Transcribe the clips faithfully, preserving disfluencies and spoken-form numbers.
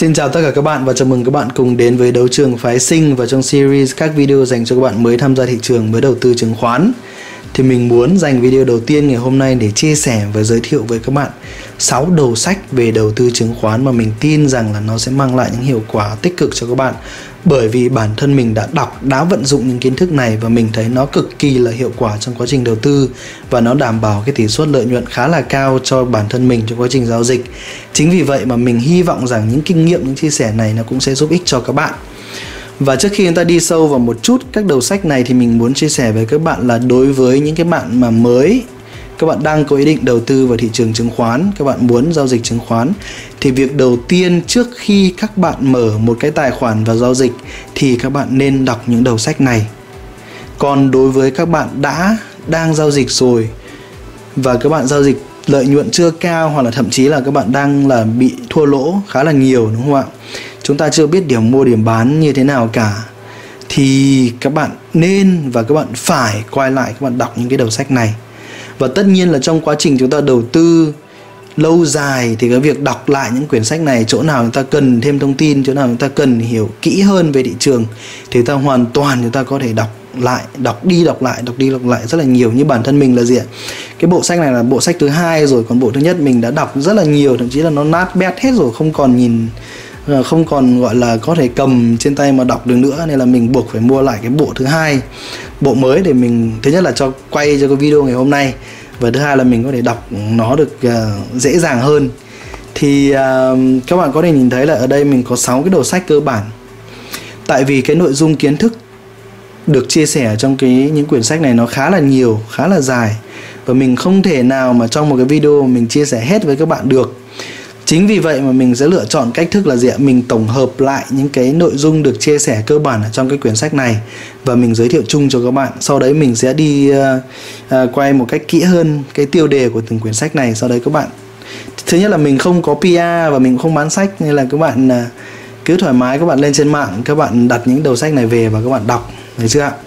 Xin chào tất cả các bạn và chào mừng các bạn cùng đến với Đấu Trường Phái Sinh và trong series các video dành cho các bạn mới tham gia thị trường, mới đầu tư chứng khoán. Thì mình muốn dành video đầu tiên ngày hôm nay để chia sẻ và giới thiệu với các bạn sáu đầu sách về đầu tư chứng khoán mà mình tin rằng là nó sẽ mang lại những hiệu quả tích cực cho các bạn. Bởi vì bản thân mình đã đọc, đã vận dụng những kiến thức này và mình thấy nó cực kỳ là hiệu quả trong quá trình đầu tư và nó đảm bảo cái tỷ suất lợi nhuận khá là cao cho bản thân mình trong quá trình giao dịch. Chính vì vậy mà mình hy vọng rằng những kinh nghiệm, những chia sẻ này nó cũng sẽ giúp ích cho các bạn. Và trước khi chúng ta đi sâu vào một chút các đầu sách này thì mình muốn chia sẻ với các bạn là đối với những cái bạn mà mới, các bạn đang có ý định đầu tư vào thị trường chứng khoán, các bạn muốn giao dịch chứng khoán, thì việc đầu tiên trước khi các bạn mở một cái tài khoản và giao dịch thì các bạn nên đọc những đầu sách này. Còn đối với các bạn đã đang giao dịch rồi và các bạn giao dịch lợi nhuận chưa cao, hoặc là thậm chí là các bạn đang là bị thua lỗ khá là nhiều, đúng không ạ? Chúng ta chưa biết điểm mua điểm bán như thế nào cả, thì các bạn nên và các bạn phải quay lại các bạn đọc những cái đầu sách này. Và tất nhiên là trong quá trình chúng ta đầu tư lâu dài thì cái việc đọc lại những quyển sách này, chỗ nào chúng ta cần thêm thông tin, chỗ nào chúng ta cần hiểu kỹ hơn về thị trường thì chúng ta hoàn toàn chúng ta có thể đọc lại, đọc đi đọc lại, đọc đi đọc lại rất là nhiều. Như bản thân mình là gì ạ? Cái bộ sách này là bộ sách thứ hai rồi, còn bộ thứ nhất mình đã đọc rất là nhiều, thậm chí là nó nát bét hết rồi, không còn nhìn, không còn gọi là có thể cầm trên tay mà đọc được nữa, nên là mình buộc phải mua lại cái bộ thứ hai, bộ mới, để mình thứ nhất là cho quay cho cái video ngày hôm nay, và thứ hai là mình có thể đọc nó được uh, dễ dàng hơn. Thì uh, các bạn có thể nhìn thấy là ở đây mình có sáu cái đầu sách cơ bản. Tại vì cái nội dung kiến thức được chia sẻ trong cái những quyển sách này nó khá là nhiều, khá là dài, và mình không thể nào mà trong một cái video mình chia sẻ hết với các bạn được. Chính vì vậy mà mình sẽ lựa chọn cách thức là gì ạ? Mình tổng hợp lại những cái nội dung được chia sẻ cơ bản ở trong cái quyển sách này và mình giới thiệu chung cho các bạn. Sau đấy mình sẽ đi uh, uh, quay một cách kỹ hơn cái tiêu đề của từng quyển sách này. Sau đấy các bạn, thứ nhất là mình không có pê e và mình không bán sách, nên là các bạn uh, cứ thoải mái các bạn lên trên mạng, các bạn đặt những đầu sách này về và các bạn đọc, thấy chưa ạ?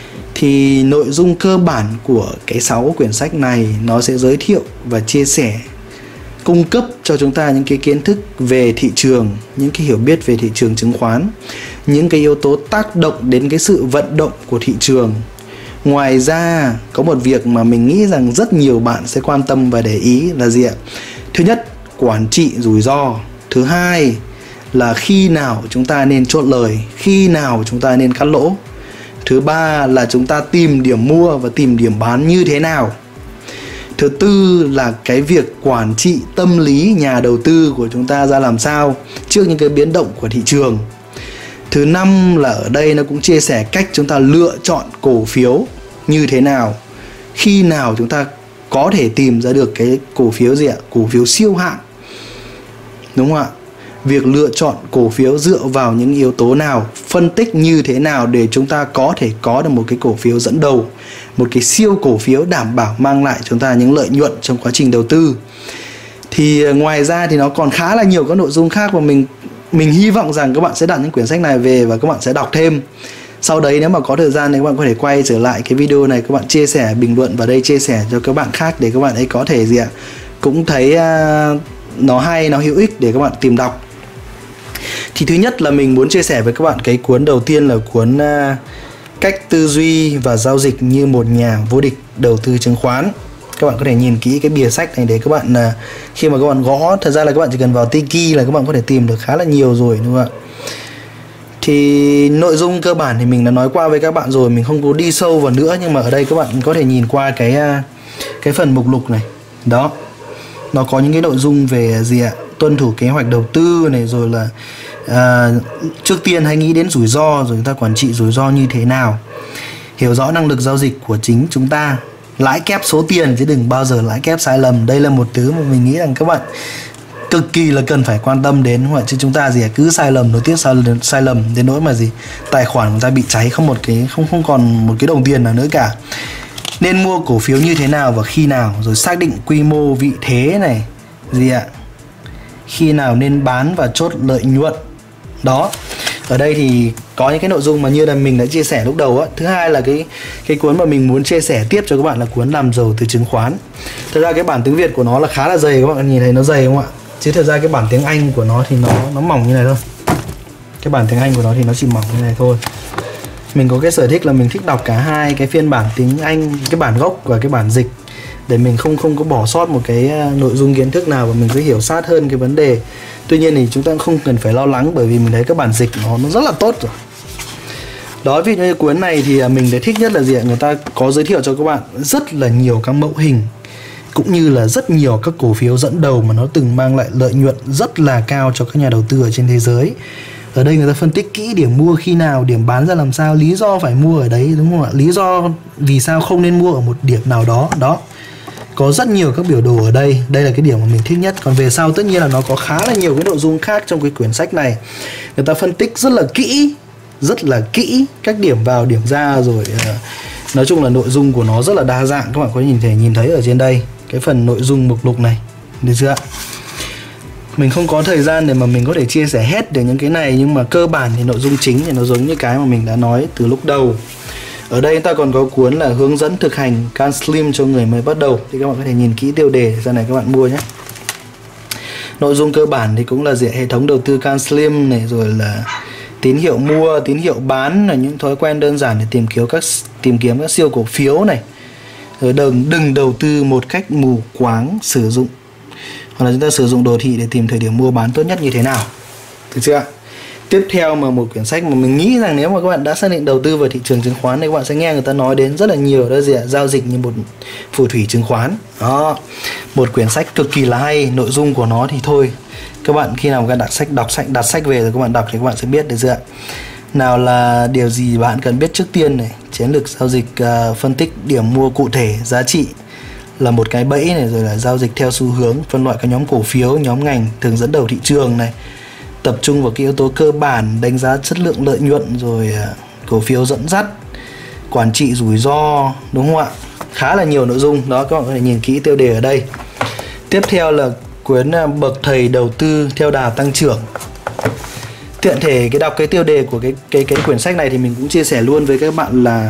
Thì nội dung cơ bản của cái sáu quyển sách này nó sẽ giới thiệu và chia sẻ, cung cấp cho chúng ta những cái kiến thức về thị trường, những cái hiểu biết về thị trường chứng khoán, những cái yếu tố tác động đến cái sự vận động của thị trường. Ngoài ra có một việc mà mình nghĩ rằng rất nhiều bạn sẽ quan tâm và để ý là gì ạ? Thứ nhất, quản trị rủi ro. Thứ hai là khi nào chúng ta nên chốt lời, khi nào chúng ta nên cắt lỗ. Thứ ba là chúng ta tìm điểm mua và tìm điểm bán như thế nào. Thứ tư là cái việc quản trị tâm lý nhà đầu tư của chúng ta ra làm sao trước những cái biến động của thị trường. Thứ năm là ở đây nó cũng chia sẻ cách chúng ta lựa chọn cổ phiếu như thế nào, khi nào chúng ta có thể tìm ra được cái cổ phiếu gì ạ? Cổ phiếu siêu hạng, đúng không ạ? Việc lựa chọn cổ phiếu dựa vào những yếu tố nào, phân tích như thế nào để chúng ta có thể có được một cái cổ phiếu dẫn đầu, một cái siêu cổ phiếu đảm bảo mang lại chúng ta những lợi nhuận trong quá trình đầu tư. Thì ngoài ra thì nó còn khá là nhiều các nội dung khác, và mình mình hy vọng rằng các bạn sẽ đặt những quyển sách này về và các bạn sẽ đọc thêm. Sau đấy nếu mà có thời gian thì các bạn có thể quay trở lại cái video này, các bạn chia sẻ, bình luận vào đây, chia sẻ cho các bạn khác để các bạn ấy có thể gì ạ, cũng thấy uh, nó hay, nó hữu ích để các bạn tìm đọc. Thì thứ nhất là mình muốn chia sẻ với các bạn cái cuốn đầu tiên là cuốn uh, Cách tư duy và giao dịch như một nhà vô địch đầu tư chứng khoán. Các bạn có thể nhìn kỹ cái bìa sách này để các bạn uh, khi mà các bạn gõ, thật ra là các bạn chỉ cần vào Tiki là các bạn có thể tìm được khá là nhiều rồi, đúng không ạ? Thì nội dung cơ bản thì mình đã nói qua với các bạn rồi, mình không có đi sâu vào nữa, nhưng mà ở đây các bạn có thể nhìn qua cái uh, cái phần mục lục này. Đó, nó có những cái nội dung về gì ạ? Tuân thủ kế hoạch đầu tư này, rồi là à, trước tiên hãy nghĩ đến rủi ro, rồi chúng ta quản trị rủi ro như thế nào, hiểu rõ năng lực giao dịch của chính chúng ta, lãi kép số tiền chứ đừng bao giờ lãi kép sai lầm. Đây là một thứ mà mình nghĩ rằng các bạn cực kỳ là cần phải quan tâm đến, đúng không? Chứ chúng ta gì cứ sai lầm nối tiếp sai, sai lầm đến nỗi mà gì tài khoản của ta bị cháy, không một cái không không còn một cái đồng tiền nào nữa cả. Nên mua cổ phiếu như thế nào và khi nào, rồi xác định quy mô vị thế này, gì ạ, khi nào nên bán và chốt lợi nhuận. Đó, ở đây thì có những cái nội dung mà như là mình đã chia sẻ lúc đầu á. Thứ hai là cái cái cuốn mà mình muốn chia sẻ tiếp cho các bạn là cuốn Làm giàu từ chứng khoán. Thực ra cái bản tiếng Việt của nó là khá là dày, các bạn nhìn thấy nó dày không ạ? chứ thật ra cái bản tiếng Anh của nó thì nó nó mỏng như này thôi. Cái bản tiếng Anh của nó thì nó chỉ mỏng như này thôi. Mình có cái sở thích là mình thích đọc cả hai cái phiên bản tiếng Anh, cái bản gốc và cái bản dịch, để mình không không có bỏ sót một cái nội dung kiến thức nào và mình cứ hiểu sát hơn cái vấn đề. Tuy nhiên thì chúng ta không cần phải lo lắng, bởi vì mình thấy các bản dịch nó nó rất là tốt rồi. Đó, ví dụ như cuốn này thì mình thấy thích nhất là gì ạ? Người ta có giới thiệu cho các bạn rất là nhiều các mẫu hình, cũng như là rất nhiều các cổ phiếu dẫn đầu mà nó từng mang lại lợi nhuận rất là cao cho các nhà đầu tư ở trên thế giới. Ở đây người ta phân tích kỹ điểm mua khi nào, điểm bán ra làm sao, lý do phải mua ở đấy, đúng không ạ? Lý do vì sao không nên mua ở một điểm nào đó. Đó, có rất nhiều các biểu đồ ở đây. Đây là cái điểm mà mình thích nhất. Còn về sau tất nhiên là nó có khá là nhiều cái nội dung khác trong cái quyển sách này. Người ta phân tích rất là kỹ, rất là kỹ các điểm vào, điểm ra rồi. Nói chung là nội dung của nó rất là đa dạng. Các bạn có nhìn thể nhìn thấy ở trên đây cái phần nội dung mục lục này, được chưa ạ? Mình không có thời gian để mà mình có thể chia sẻ hết được những cái này, nhưng mà cơ bản thì nội dung chính thì nó giống như cái mà mình đã nói từ lúc đầu. Ở đây ta còn có cuốn là hướng dẫn thực hành Can Slim cho người mới bắt đầu, thì các bạn có thể nhìn kỹ tiêu đề ra này các bạn mua nhé. Nội dung cơ bản thì cũng là diện hệ thống đầu tư Can Slim này, rồi là tín hiệu mua, tín hiệu bán, là những thói quen đơn giản để tìm kiếm các tìm kiếm các siêu cổ phiếu này. Rồi đừng đừng đầu tư một cách mù quáng, sử dụng hoặc là chúng ta sử dụng đồ thị để tìm thời điểm mua bán tốt nhất như thế nào, được chưa ạ? Tiếp theo mà một quyển sách mà mình nghĩ rằng nếu mà các bạn đã xác định đầu tư vào thị trường chứng khoán thì các bạn sẽ nghe người ta nói đến rất là nhiều, đó là giao dịch như một phù thủy chứng khoán. Đó, một quyển sách cực kỳ là hay. Nội dung của nó thì thôi, các bạn khi nào các bạn đặt sách đọc sách đặt sách về rồi các bạn đọc thì các bạn sẽ biết, được chưa ạ? Nào là điều gì bạn cần biết trước tiên này, chiến lược giao dịch, uh, phân tích điểm mua cụ thể, giá trị là một cái bẫy này, rồi là giao dịch theo xu hướng, phân loại các nhóm cổ phiếu, nhóm ngành thường dẫn đầu thị trường này, tập trung vào cái yếu tố cơ bản, đánh giá chất lượng lợi nhuận, rồi uh, cổ phiếu dẫn dắt, quản trị rủi ro, đúng không ạ? Khá là nhiều nội dung đó, các bạn có thể nhìn kỹ tiêu đề ở đây. Tiếp theo là cuốn uh, bậc thầy đầu tư theo đà tăng trưởng. Tiện thể cái đọc cái tiêu đề của cái cái cái quyển sách này thì mình cũng chia sẻ luôn với các bạn là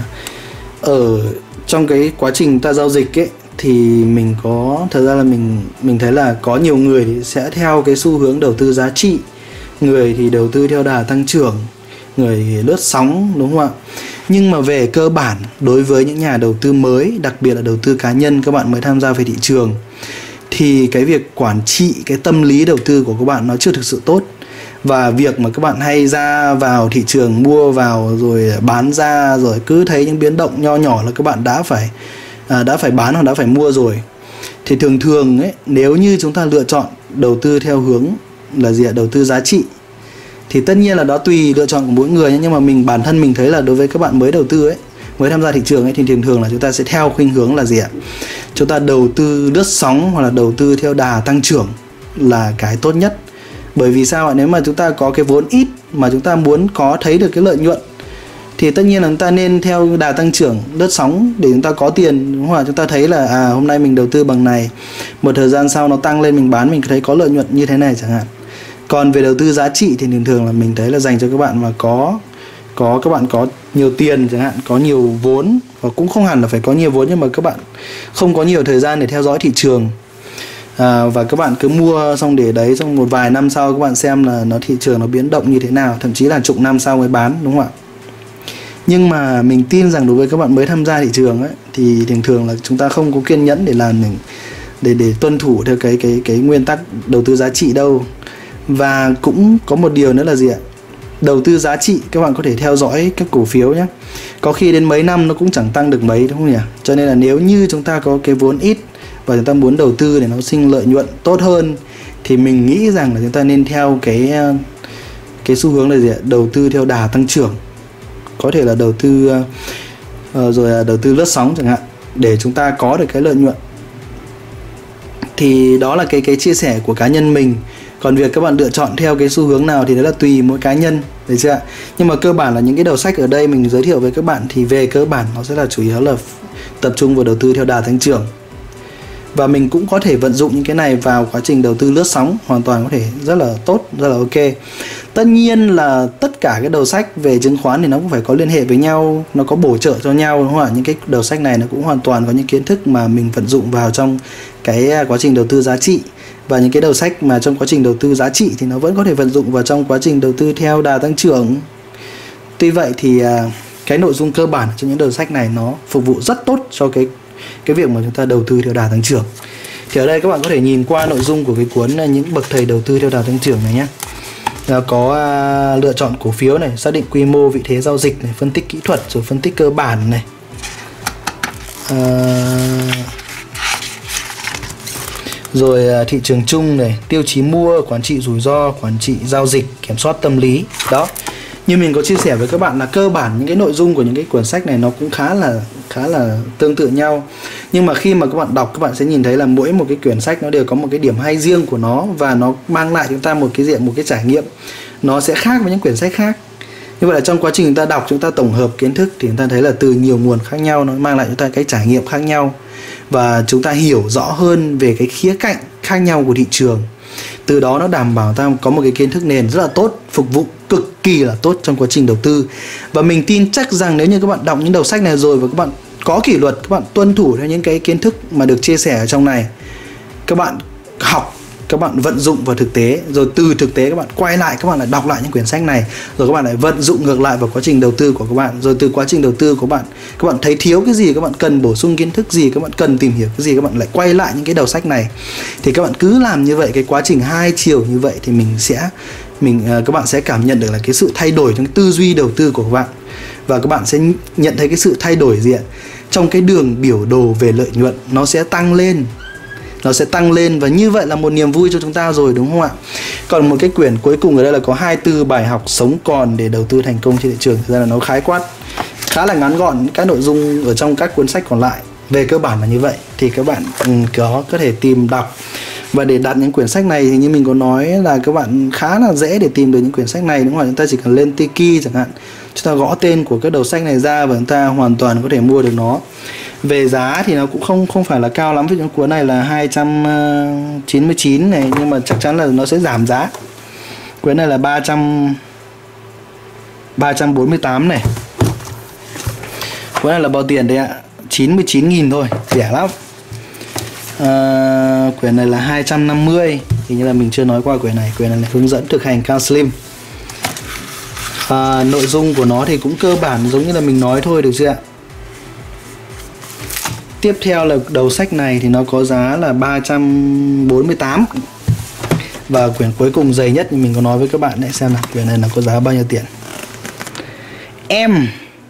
ở trong cái quá trình ta giao dịch ấy, thì mình có thật ra là mình mình thấy là có nhiều người thì sẽ theo cái xu hướng đầu tư giá trị, người thì đầu tư theo đà tăng trưởng, người thì lướt sóng, đúng không ạ? Nhưng mà về cơ bản, đối với những nhà đầu tư mới, đặc biệt là đầu tư cá nhân, các bạn mới tham gia về thị trường, thì cái việc quản trị cái tâm lý đầu tư của các bạn nó chưa thực sự tốt. Và việc mà các bạn hay ra vào thị trường, mua vào rồi bán ra, rồi cứ thấy những biến động nho nhỏ là các bạn đã phải à, đã phải bán hoặc đã phải mua rồi. Thì thường thường ấy, nếu như chúng ta lựa chọn đầu tư theo hướng là gì ạ? Đầu tư giá trị, thì tất nhiên là đó tùy lựa chọn của mỗi người nhé. Nhưng mà mình bản thân mình thấy là đối với các bạn mới đầu tư ấy, mới tham gia thị trường ấy, thì thường thường là chúng ta sẽ theo khuynh hướng là gì ạ? Chúng ta đầu tư lướt sóng hoặc là đầu tư theo đà tăng trưởng là cái tốt nhất. Bởi vì sao ạ? Nếu mà chúng ta có cái vốn ít mà chúng ta muốn có thấy được cái lợi nhuận thì tất nhiên là chúng ta nên theo đà tăng trưởng, lướt sóng để chúng ta có tiền, đúng không ạ? Chúng ta thấy là à hôm nay mình đầu tư bằng này, một thời gian sau nó tăng lên mình bán, mình thấy có lợi nhuận như thế này chẳng hạn. Còn về đầu tư giá trị thì thường thường là mình thấy là dành cho các bạn mà có có các bạn có nhiều tiền chẳng hạn, có nhiều vốn, và cũng không hẳn là phải có nhiều vốn, nhưng mà các bạn không có nhiều thời gian để theo dõi thị trường. À, và các bạn cứ mua xong để đấy, xong một vài năm sau các bạn xem là nó thị trường nó biến động như thế nào, thậm chí là chục năm sau mới bán, đúng không ạ? Nhưng mà mình tin rằng đối với các bạn mới tham gia thị trường ấy, thì thường thường là chúng ta không có kiên nhẫn để làm mình để để tuân thủ theo cái cái cái nguyên tắc đầu tư giá trị đâu. Và cũng có một điều nữa là gì ạ? Đầu tư giá trị các bạn có thể theo dõi các cổ phiếu nhé, có khi đến mấy năm nó cũng chẳng tăng được mấy, đúng không nhỉ? Cho nên là nếu như chúng ta có cái vốn ít và chúng ta muốn đầu tư để nó sinh lợi nhuận tốt hơn, thì mình nghĩ rằng là chúng ta nên theo cái cái xu hướng là gì ạ? Đầu tư theo đà tăng trưởng, có thể là đầu tư uh, rồi là đầu tư lướt sóng chẳng hạn, để chúng ta có được cái lợi nhuận. Thì đó là cái cái chia sẻ của cá nhân mình. Còn việc các bạn lựa chọn theo cái xu hướng nào thì đó là tùy mỗi cá nhân, được chưa ạ? Nhưng mà cơ bản là những cái đầu sách ở đây mình giới thiệu với các bạn thì về cơ bản nó sẽ là chủ yếu là tập trung vào đầu tư theo đà tăng trưởng. Và mình cũng có thể vận dụng những cái này vào quá trình đầu tư lướt sóng, hoàn toàn có thể rất là tốt, rất là ok. Tất nhiên là tất cả cái đầu sách về chứng khoán thì nó cũng phải có liên hệ với nhau, nó có bổ trợ cho nhau, đúng không ạ? Những cái đầu sách này nó cũng hoàn toàn có những kiến thức mà mình vận dụng vào trong cái quá trình đầu tư giá trị. Và những cái đầu sách mà trong quá trình đầu tư giá trị thì nó vẫn có thể vận dụng vào trong quá trình đầu tư theo đà tăng trưởng. Tuy vậy thì cái nội dung cơ bản trong những đầu sách này nó phục vụ rất tốt cho cái cái việc mà chúng ta đầu tư theo đà tăng trưởng. Thì ở đây các bạn có thể nhìn qua nội dung của cái cuốn là những bậc thầy đầu tư theo đà tăng trưởng này nhé. Có uh, lựa chọn cổ phiếu này, xác định quy mô, vị thế giao dịch này, phân tích kỹ thuật, rồi phân tích cơ bản này, uh, rồi uh, thị trường chung này, tiêu chí mua, quản trị rủi ro, quản trị giao dịch, kiểm soát tâm lý. Đó, như mình có chia sẻ với các bạn là cơ bản những cái nội dung của những cái cuốn sách này nó cũng khá là khá là tương tự nhau. Nhưng mà khi mà các bạn đọc, các bạn sẽ nhìn thấy là mỗi một cái quyển sách nó đều có một cái điểm hay riêng của nó, và nó mang lại chúng ta một cái diện một cái trải nghiệm nó sẽ khác với những quyển sách khác. Như vậy là trong quá trình chúng ta đọc, chúng ta tổng hợp kiến thức thì chúng ta thấy là từ nhiều nguồn khác nhau nó mang lại chúng ta cái trải nghiệm khác nhau, và chúng ta hiểu rõ hơn về cái khía cạnh khác nhau của thị trường. Từ đó nó đảm bảo ta có một cái kiến thức nền rất là tốt, phục vụ cực kỳ là tốt trong quá trình đầu tư. Và mình tin chắc rằng nếu như các bạn đọc những đầu sách này rồi và các bạn có kỷ luật, các bạn tuân thủ theo những cái kiến thức mà được chia sẻ ở trong này, các bạn học, các bạn vận dụng vào thực tế, rồi từ thực tế các bạn quay lại, các bạn lại đọc lại những quyển sách này, rồi các bạn lại vận dụng ngược lại vào quá trình đầu tư của các bạn. Rồi từ quá trình đầu tư của bạn, các bạn thấy thiếu cái gì, các bạn cần bổ sung kiến thức gì, các bạn cần tìm hiểu cái gì, các bạn lại quay lại những cái đầu sách này. Thì các bạn cứ làm như vậy, cái quá trình hai chiều như vậy thì mình sẽ mình các bạn sẽ cảm nhận được là cái sự thay đổi trong cái tư duy đầu tư của các bạn, và các bạn sẽ nhận thấy cái sự thay đổi gì ạ? Trong cái đường biểu đồ về lợi nhuận nó sẽ tăng lên. Nó sẽ tăng lên, và như vậy là một niềm vui cho chúng ta rồi, đúng không ạ? Còn một cái quyển cuối cùng ở đây là có hai mươi tư bài học sống còn để đầu tư thành công trên thị trường. Thực ra là nó khái quát khá là ngắn gọn các nội dung ở trong các cuốn sách còn lại. Về cơ bản là như vậy. Thì các bạn có có thể tìm đọc. Và để đặt những quyển sách này thì như mình có nói là các bạn khá là dễ để tìm được những quyển sách này, đúng không ạ? Chúng ta chỉ cần lên Tiki chẳng hạn, chúng ta gõ tên của các đầu sách này ra và chúng ta hoàn toàn có thể mua được nó. Về giá thì nó cũng không không phải là cao lắm, ví dụ cuốn này là hai trăm chín mươi chín này, nhưng mà chắc chắn là nó sẽ giảm giá. Cuốn này là ba trăm bốn mươi tám này. Cuốn này là bao tiền đấy ạ? chín mươi chín nghìn thôi, rẻ lắm. À, quyển này là hai trăm năm mươi, thì như là mình chưa nói qua quyển này. Quyển này là hướng dẫn thực hành cao slim. À, nội dung của nó thì cũng cơ bản giống như là mình nói thôi, được chưa ạ? Tiếp theo là đầu sách này thì nó có giá là ba trăm bốn mươi tám. Và quyển cuối cùng dày nhất thì mình có nói với các bạn đấy, xem nào quyển này nó có giá bao nhiêu tiền. Em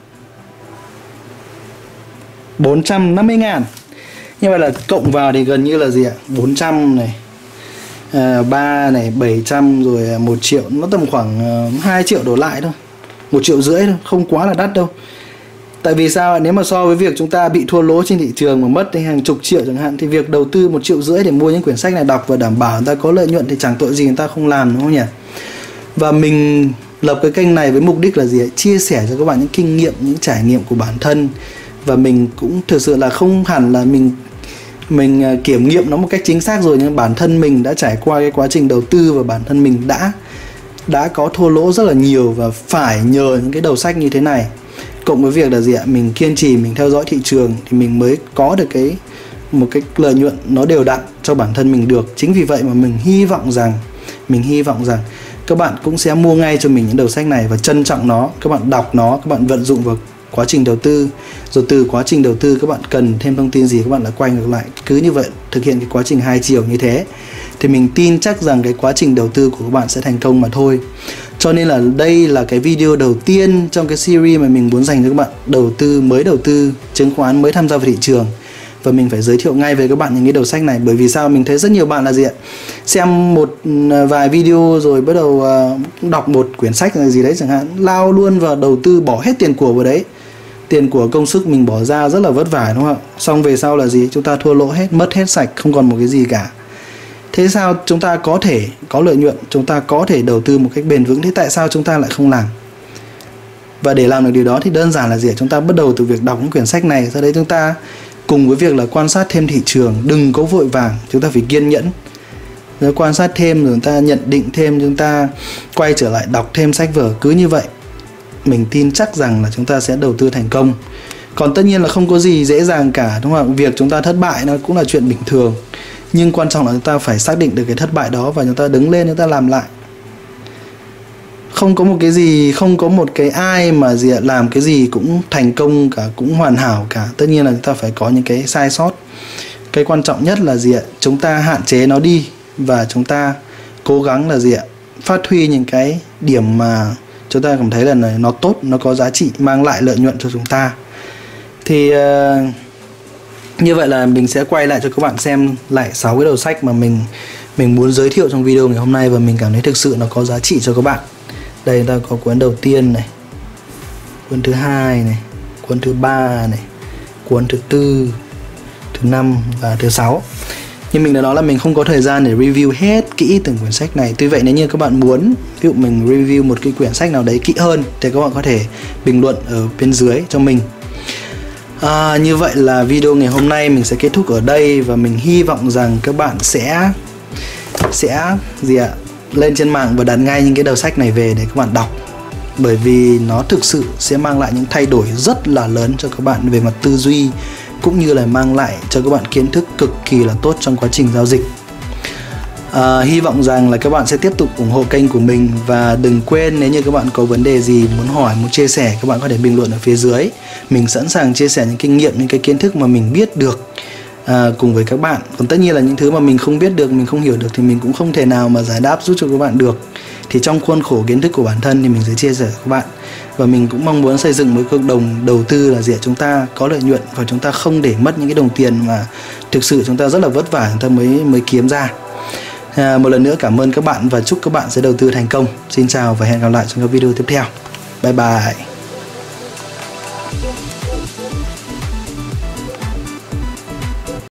bốn trăm năm mươi ngàn. Như vậy là cộng vào thì gần như là gì ạ? bốn trăm này, à, ba này, bảy trăm, rồi một triệu. Nó tầm khoảng uh, hai triệu đổ lại thôi, một triệu rưỡi thôi, không quá là đắt đâu. Tại vì sao? Nếu mà so với việc chúng ta bị thua lỗ trên thị trường mà mất đến hàng chục triệu chẳng hạn, thì việc đầu tư một triệu rưỡi để mua những quyển sách này đọc và đảm bảo người ta có lợi nhuận thì chẳng tội gì người ta không làm, đúng không nhỉ? Và mình lập cái kênh này với mục đích là gì? Chia sẻ cho các bạn những kinh nghiệm, những trải nghiệm của bản thân. Và mình cũng thực sự là không hẳn là mình mình kiểm nghiệm nó một cách chính xác rồi, nhưng bản thân mình đã trải qua cái quá trình đầu tư và bản thân mình đã đã có thua lỗ rất là nhiều, và phải nhờ những cái đầu sách như thế này, cộng với việc là gì ạ? Mình kiên trì, mình theo dõi thị trường thì mình mới có được cái một cái lợi nhuận nó đều đặn cho bản thân mình được. Chính vì vậy mà mình hy vọng rằng mình hy vọng rằng các bạn cũng sẽ mua ngay cho mình những đầu sách này và trân trọng nó, các bạn đọc nó, các bạn vận dụng vào quá trình đầu tư. Rồi từ quá trình đầu tư các bạn cần thêm thông tin gì các bạn lại quay ngược lại. Cứ như vậy thực hiện cái quá trình hai chiều như thế thì mình tin chắc rằng cái quá trình đầu tư của các bạn sẽ thành công mà thôi. Cho nên là đây là cái video đầu tiên trong cái series mà mình muốn dành cho các bạn đầu tư, mới đầu tư chứng khoán, mới tham gia vào thị trường. Và mình phải giới thiệu ngay với các bạn những cái đầu sách này. Bởi vì sao? Mình thấy rất nhiều bạn là gì ạ? Xem một vài video rồi bắt đầu đọc một quyển sách gì đấy chẳng hạn, lao luôn vào đầu tư, bỏ hết tiền của vào đấy. Tiền của công sức mình bỏ ra rất là vất vả, đúng không ạ? Xong về sau là gì? Chúng ta thua lỗ hết, mất hết sạch, không còn một cái gì cả. Thế sao chúng ta có thể có lợi nhuận, chúng ta có thể đầu tư một cách bền vững, thế tại sao chúng ta lại không làm? Và để làm được điều đó thì đơn giản là gì? Chúng ta bắt đầu từ việc đọc những quyển sách này. Sau đấy chúng ta cùng với việc là quan sát thêm thị trường, đừng có vội vàng, chúng ta phải kiên nhẫn. Rồi quan sát thêm, rồi chúng ta nhận định thêm, chúng ta quay trở lại đọc thêm sách vở. Cứ như vậy mình tin chắc rằng là chúng ta sẽ đầu tư thành công. Còn tất nhiên là không có gì dễ dàng cả, đúng không ạ? Việc chúng ta thất bại nó cũng là chuyện bình thường. Nhưng quan trọng là chúng ta phải xác định được cái thất bại đó và chúng ta đứng lên, chúng ta làm lại. Không có một cái gì, không có một cái ai mà gì làm cái gì cũng thành công cả, cũng hoàn hảo cả. Tất nhiên là chúng ta phải có những cái sai sót. Cái quan trọng nhất là gì ạ? Chúng ta hạn chế nó đi và chúng ta cố gắng là gì ạ? Phát huy những cái điểm mà chúng ta cảm thấy là nó tốt, nó có giá trị, mang lại lợi nhuận cho chúng ta. Thì uh, như vậy là mình sẽ quay lại cho các bạn xem lại sáu cái đầu sách mà mình mình muốn giới thiệu trong video ngày hôm nay và mình cảm thấy thực sự nó có giá trị cho các bạn. Đây ta có cuốn đầu tiên này, cuốn thứ hai này, cuốn thứ ba này, cuốn thứ tư, thứ năm và thứ sáu. Nhưng mình đã nói là mình không có thời gian để review hết kỹ từng quyển sách này. Tuy vậy nếu như các bạn muốn, ví dụ mình review một cái quyển sách nào đấy kỹ hơn thì các bạn có thể bình luận ở bên dưới cho mình. À, như vậy là video ngày hôm nay mình sẽ kết thúc ở đây và mình hy vọng rằng các bạn sẽ sẽ gì ạ? lên trên mạng và đặt ngay những cái đầu sách này về để các bạn đọc. Bởi vì nó thực sự sẽ mang lại những thay đổi rất là lớn cho các bạn về mặt tư duy, cũng như là mang lại cho các bạn kiến thức cực kỳ là tốt trong quá trình giao dịch. À, hy vọng rằng là các bạn sẽ tiếp tục ủng hộ kênh của mình. Và đừng quên, nếu như các bạn có vấn đề gì muốn hỏi, muốn chia sẻ, các bạn có thể bình luận ở phía dưới. Mình sẵn sàng chia sẻ những kinh nghiệm, những cái kiến thức mà mình biết được à, cùng với các bạn. Còn tất nhiên là những thứ mà mình không biết được, mình không hiểu được thì mình cũng không thể nào mà giải đáp giúp cho các bạn được. Thì trong khuôn khổ kiến thức của bản thân thì mình sẽ chia sẻ với các bạn. Và mình cũng mong muốn xây dựng một cộng đồng đầu tư là gì chúng ta có lợi nhuận và chúng ta không để mất những cái đồng tiền mà thực sự chúng ta rất là vất vả chúng ta mới mới kiếm ra. À, một lần nữa cảm ơn các bạn và chúc các bạn sẽ đầu tư thành công. Xin chào và hẹn gặp lại trong các video tiếp theo. Bye bye.